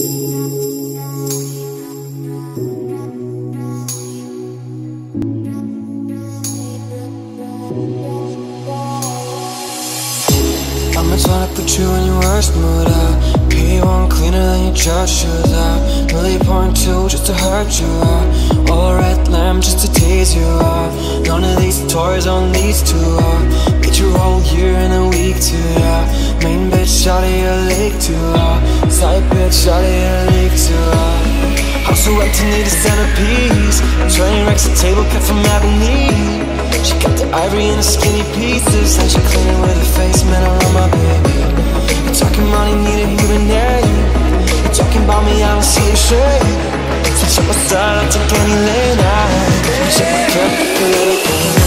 I'ma try to put you in your worst mood out. P1 cleaner than your church shoes out. Really pouring two just to hurt you out. All red lamp just to tease you out. None of these toys on these two out. Get your whole year in a week too, yeah. Main bitch out of your league too out. Side bitch out of your league too out. House so empty, need a centerpiece. Train wrecks a table cut from ebony. She got the ivory in the skinny pieces, and she cleaning with her face, man, I love my baby. You talking money, need a human name. You talking about me, I don't see a shade. So check my style, I'll take any lane out. Check my cup, political.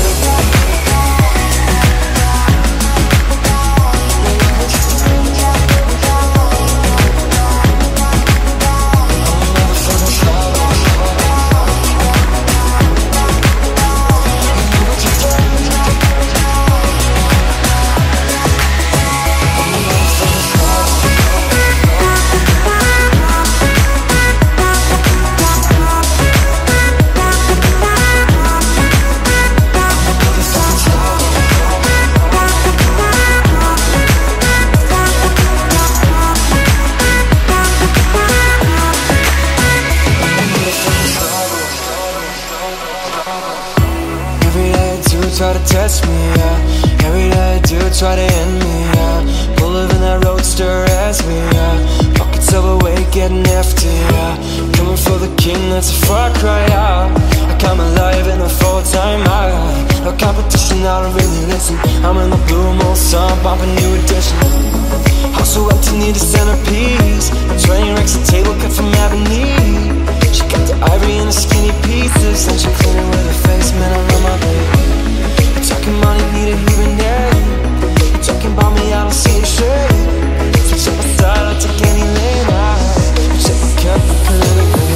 Try to test me, yeah. Every day I do try to end me, yeah. Pull up in that roadster, ask me, yeah. Pockets overweight, getting hefty, yeah. Coming for the king, that's a far cry, yeah. I come alive in a full-time high. No competition, I don't really listen. I'm in the blue moon sun, bumping new edition. House so empty, need a centerpiece. Train wrecks a table cut from ebony. She got the ivory in the skinny pieces, and she cleaning with her face, man, I love my baby. Talking money, need a human name. You talking about me, I don't see a shade. So check my style, I'll take any lane out. Check my cup, political.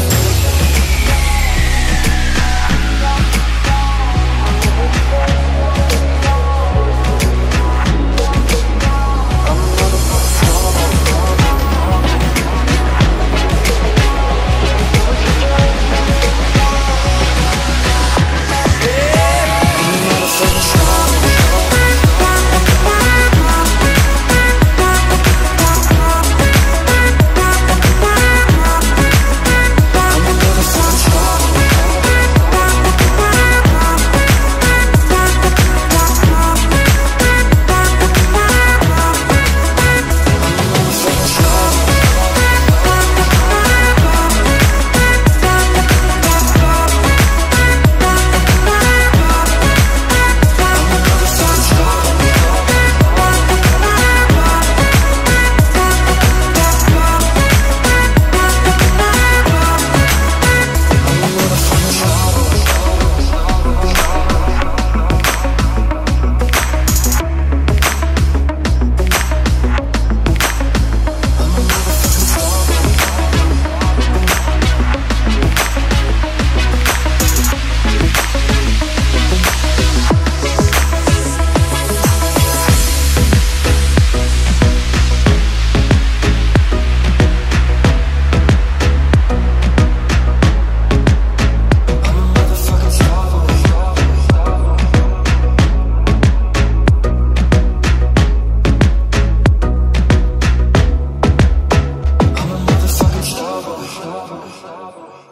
Starboy.